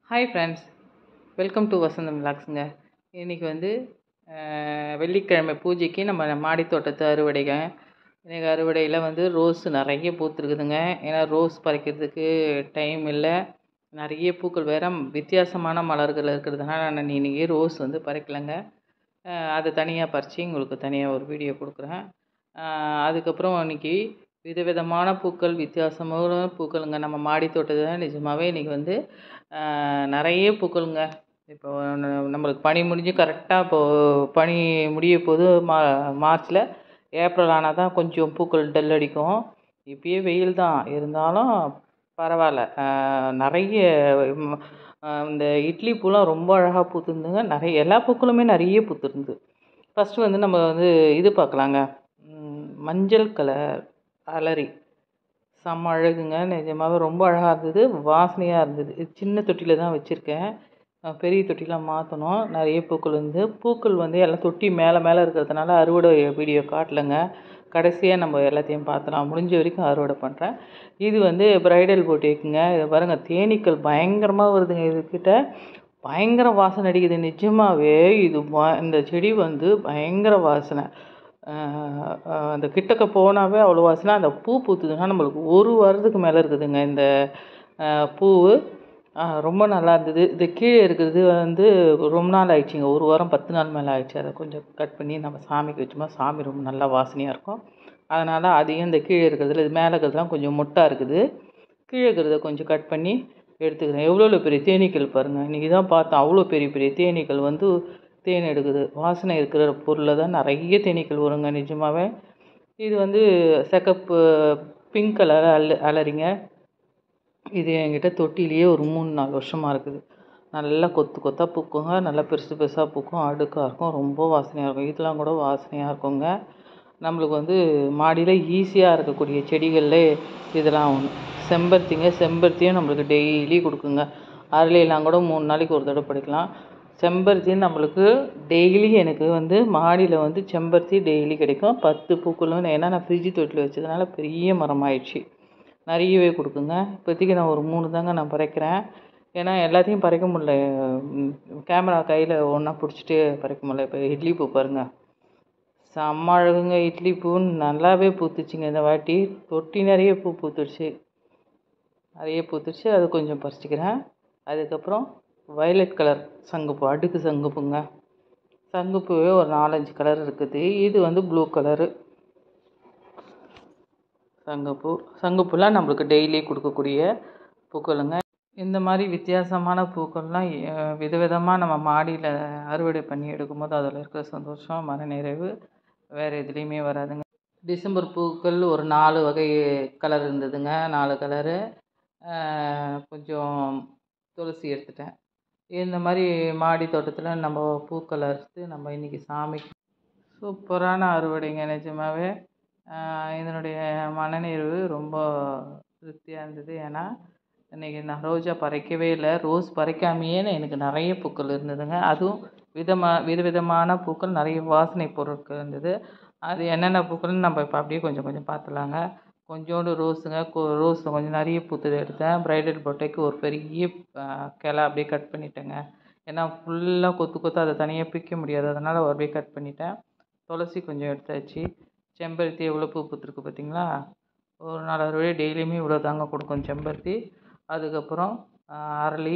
Hi friends, welcome to Vasantham விலாக்ஸுங்க. இன்றைக்கி வந்து வெள்ளிக்கிழமை பூஜைக்கு நம்ம மாடி தோட்டத்து அறுவடைங்க. இன்றைக்கி அறுவடையில் வந்து ரோஸ் நிறைய பூத்துருக்குதுங்க. ஏன்னா ரோஸ் பறிக்கிறதுக்கு டைம் இல்லை, நிறைய பூக்கள் வேறு வித்தியாசமான மலர்கள் இருக்கிறதுனால நான் இன்றைக்கி ரோஸ் வந்து பறிக்கலைங்க. அதை தனியாக பறித்து உங்களுக்கு தனியாக ஒரு வீடியோ கொடுக்குறேன். அதுக்கப்புறம் இன்றைக்கி விதவிதமான பூக்கள், வித்தியாசமான பூக்களுங்க நம்ம மாடி தோட்டத்தில். நிஜமாகவே இன்றைக்கி வந்து நிறைய பூக்களுங்க. இப்போ நம்மளுக்கு பனி முடிஞ்சு கரெக்டாக இப்போது பனி முடிய போது மார்ச்சில் ஏப்ரல் ஆனால் தான் கொஞ்சம் பூக்கள் டல் அடிக்கும். இப்பயே வெயில் தான் இருந்தாலும் பரவாயில்ல. நிறைய இந்த இட்லி பூலாம் ரொம்ப அழகாக பூத்துருந்துங்க. நிறைய எல்லா பூக்களுமே நிறைய பூத்துருந்து. ஃபஸ்ட்டு வந்து நம்ம வந்து இது பார்க்கலாங்க. மஞ்சள் கலர் அலரி செம்ம அழகுங்க. நிஜமாகவே ரொம்ப அழகாக இருந்தது, வாசனையாக இருந்தது. இது சின்ன தொட்டியில் தான் வச்சுருக்கேன், பெரிய தொட்டிலாம் மாற்றணும். நிறைய பூக்கள் வந்து எல்லாம் தொட்டி மேலே இருக்கிறதுனால அறுவடை வீடியோ காட்டலைங்க. கடைசியாக நம்ம எல்லாத்தையும் பார்த்தலாம். முடிஞ்ச வரைக்கும் அறுவடை பண்ணுறேன். இது வந்து பிரைடல் பொட்டிக்குங்க. இதை பாருங்கள், தேனீக்கள் பயங்கரமாக வருதுங்க. இதுக்கிட்ட பயங்கர வாசனை அடிக்குது. நிஜமாகவே இந்த செடி வந்து பயங்கர வாசனை. அந்த கிட்டக்க போனாவே அவ்வளோ வாசனை. அந்த பூ பூத்துதுன்னா நம்மளுக்கு ஒரு வாரத்துக்கு மேலே இருக்குதுங்க இந்த பூ. ரொம்ப நல்லா இருந்தது. இது கீழே இருக்கிறது வந்து ரொம்ப நாள் ஆயிடுச்சுங்க, ஒரு வாரம் 10 நாள் மேலே ஆயிடுச்சு. அதை கொஞ்சம் கட் பண்ணி நம்ம சாமிக்கு வச்சோமா, சாமி ரொம்ப நல்லா வாசனையாக இருக்கும். அதனால் அதையும் இந்த கீழே இருக்கிறதுல, இது மேலே இருக்கிறதுலாம் கொஞ்சம் மொட்டாக இருக்குது, கீழே இருக்கிறத கொஞ்சம் கட் பண்ணி எடுத்துக்கிறேன். எவ்வளோ பெரிய தேனீக்கள் பாருங்கள். இன்றைக்கி தான் பார்த்தேன், அவ்வளோ பெரிய பெரிய தேனீக்கள் வந்து தேன் எடுக்குது. வாசனை இருக்கிற பொருளில் தான் நிறைய தேனீக்கள் வருங்க. நிஜமாகவே இது வந்து சிகப்பு பிங்க் கலர் அலரிங்க. இது என்கிட்ட தொட்டிலேயே ஒரு 3-4 வருஷமாக இருக்குது. நல்லா கொத்து கொத்தாக பூக்குங்க, நல்லா பெருசு பெருசாக பூக்கும், அடுக்காக இருக்கும், ரொம்ப வாசனையாக இருக்கும். இதெல்லாம் கூட வாசனையாக இருக்குங்க. நம்மளுக்கு வந்து மாடியில் ஈஸியாக இருக்கக்கூடிய செடிகளில் இதெல்லாம் ஒன்று. செம்பருத்தியும் நம்மளுக்கு டெய்லி கொடுக்குங்க. அரளியெல்லாம் கூட 3 நாளைக்கு ஒரு தடவை பறிக்கலாம். செம்பருத்தி நம்மளுக்கு டெய்லி, எனக்கு வந்து மாடியில் வந்து செம்பருத்தி டெய்லி கிடைக்கும். 10 பூக்களும். ஏன்னா நான் ஃப்ரிட்ஜ் தொட்டில் வச்சதுனால பெரிய மரம் ஆயிடுச்சு, நிறையவே கொடுக்குங்க. இப்போதைக்கு நான் ஒரு 3 தாங்க நான் பறிக்கிறேன். ஏன்னா எல்லாத்தையும் பறிக்க முடியல, கேமரா கையில் ஒன்றா பிடிச்சிட்டு பறிக்க முடியல. இப்போ இட்லி பூ பாருங்கள், செம்ம அழகுங்க. இட்லி பூ நல்லாவே பூத்துச்சுங்க. இந்த வாட்டி தொட்டி நிறைய பூ பூத்துடுச்சு, அது கொஞ்சம் பறிச்சிக்கிறேன். அதுக்கப்புறம் வயலட் கலர் சங்குப்பூ, அடுக்கு சங்குப்பூங்க. சங்குப்பூவே ஒரு 4-5 கலர் இருக்குது. இது வந்து ப்ளூ கலரு சங்குப்பூலாம் நம்மளுக்கு டெய்லி கொடுக்கக்கூடிய பூக்களுங்க. இந்த மாதிரி வித்தியாசமான பூக்கள்லாம் விதவிதமாக நம்ம மாடியில் அறுவடை பண்ணி எடுக்கும்போது அதில் இருக்கிற சந்தோஷம், மனநிறைவு வேறு எதுலேயுமே வராதுங்க. டிசம்பர் பூக்கள் ஒரு 4 வகை கலர் இருந்ததுங்க, 4 கலரு. கொஞ்சம் துளசி எடுத்துட்டேன். இந்த மாதிரி மாடி தோட்டத்தில் நம்ம பூக்கள் அறுத்து நம்ம இன்றைக்கி சாமிக்கு சூப்பரான அறுவடைங்க. நிஜமாகவே இதனுடைய மனநிறைவு ரொம்ப திருப்தியாக இருந்தது. ஏன்னா இன்றைக்கி நான் ரோஜா பறிக்கவே இல்லை, ரோஸ் பறிக்காமையே எனக்கு நிறைய பூக்கள் இருந்ததுங்க. அதுவும் விதவிதமான பூக்கள், நிறைய வாசனை பொருட்கள் இருந்தது. அது என்னென்ன பூக்கள்னு நம்ம இப்போ அப்படியே கொஞ்சம் கொஞ்சம் பார்த்துலாங்க. கொஞ்சோண்டு ரோஸுங்க, ரோஸில் கொஞ்சம் நிறைய பூத்தது எடுத்தேன். பிரைடல் பொட்டைக்கு ஒரு பெரிய கிளை அப்படியே கட் பண்ணிட்டேங்க. ஏன்னா ஃபுல்லாக கொத்து கொத்து அதை தனியாக பிக்க முடியாது, அதனால் அப்படியே கட் பண்ணிட்டேன். துளசி கொஞ்சம் எடுத்தாச்சு. செம்பருத்தி எவ்வளோ பூ பூத்துருக்கு பார்த்தீங்களா. ஒரு 4 அறுவடை டெய்லியுமே இவ்வளோ தாங்க கொடுக்கும் செம்பருத்தி. அதுக்கப்புறம் அரளி,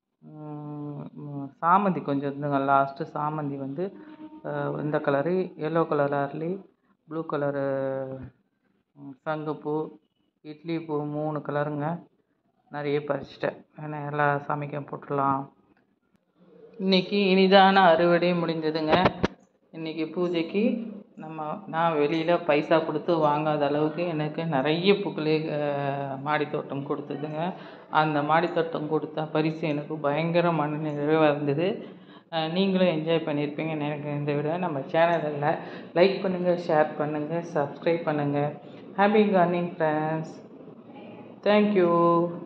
சாமந்தி கொஞ்சம் இருந்துங்க. லாஸ்ட்டு சாமந்தி வந்து இந்த கலரு, எல்லோ கலர் அரளி, ப்ளூ கலரு சங்குப்பூ, இட்லி பூ 3 கலருங்க. நிறைய பறிச்சிட்டேன், ஏன்னா எல்லா சாமிக்கும் போட்டுடலாம். இன்றைக்கி இனிதான அறுவடை முடிஞ்சதுங்க. இன்றைக்கி பூஜைக்கு நான் வெளியில் பைசா கொடுத்து வாங்காத அளவுக்கு எனக்கு நிறைய பூக்களே மாடித்தோட்டம் கொடுத்ததுங்க. அந்த மாடித்தோட்டம் கொடுத்த பரிசு எனக்கு பயங்கர மனநிறைவாக இருந்தது. நீங்களும் என்ஜாய் பண்ணியிருப்பீங்கன்னு எனக்கு இந்த விட. நம்ம சேனலில் லைக் பண்ணுங்கள், ஷேர் பண்ணுங்கள், சப்ஸ்கிரைப் பண்ணுங்கள். Happy gardening friends. தேங்க்யூ.